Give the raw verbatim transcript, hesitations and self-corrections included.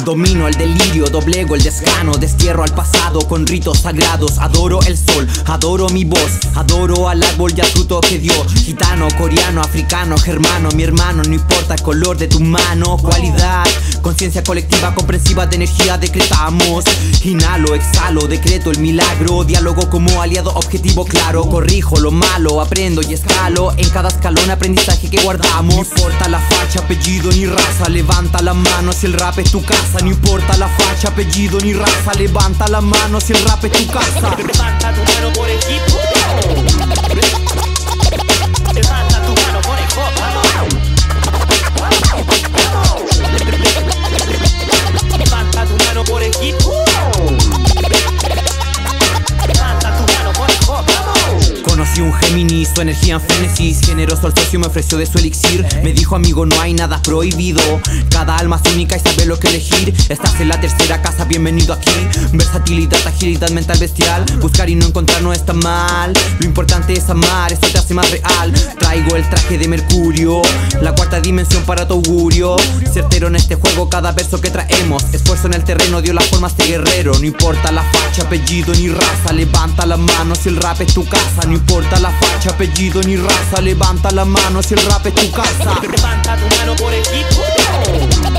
Domino el delirio, doblego el desgano, destierro al pasado con ritos sagrados. Adoro el sol, adoro mi voz, adoro al árbol y al fruto que dio. Gitano, coreano, africano, germano, mi hermano, no importa el color de tu mano. Cualidad, conciencia colectiva, comprensiva de energía, decretamos. Inhalo, exhalo, decreto el milagro. Diálogo como aliado, objetivo claro. Corrijo lo malo, aprendo y escalo. En cada escalón aprendizaje que guardamos. No importa la facha, apellido ni raza, levanta la mano si el rap es tu casa. No importa la facha, apellido ni raza, levanta la mano si el rap es tu casa. Levanta tu mano por equipo. Levanta tu mano por equipo. Levanta tu mano por equipo. Levanta tu mano por equipo. Conocí un Géminis, su energía en frenesis. Generoso el socio me ofreció de su elixir. Me dijo amigo no hay nada prohibido. Cada alma es única y sabe lo que elegir. Estás en la tercera casa, bienvenido aquí. Versatilidad, agilidad mental bestial. Buscar y no encontrar no está mal. Lo importante es amar, esto te hace más real. Traigo el traje de Mercurio, la cuarta dimensión para tu augurio. Certero en este juego cada verso que traemos. Esfuerzo en el terreno dio las formas de guerrero. No importa la facha, apellido ni raza, levanta la mano si el rap es tu casa. No importa la facha, apellido ni raza, levanta la mano si el rap es tu casa. Levanta tu mano por equipo.